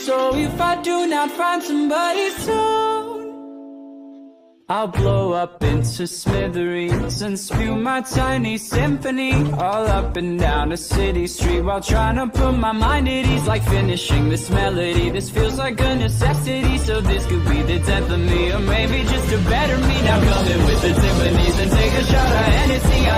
So if I do not find somebody soon, I'll blow up into smithereens and spew my tiny symphony all up and down a city street, while trying to put my mind at ease, like finishing this melody. This feels like a necessity, so this could be the death of me, or maybe just a better me. Now coming with the timpanis and take a shot of Hennessy.